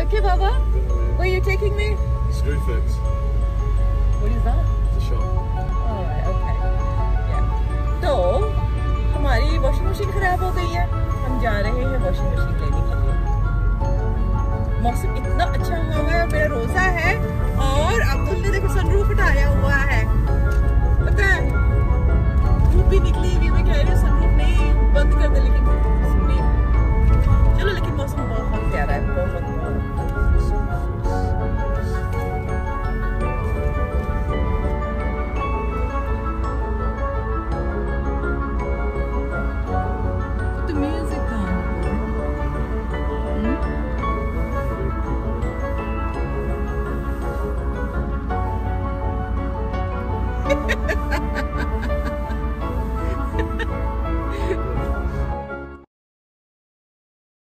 Okay, Baba. Where are you taking me? Screwfix. What is that? The shop. Alright, okay. Yeah. तो हमारी washing machine खराब हो गई है, हम जा रहे हैं वॉशिंग मशीन लेने के लिए। मौसम इतना अच्छा हुआ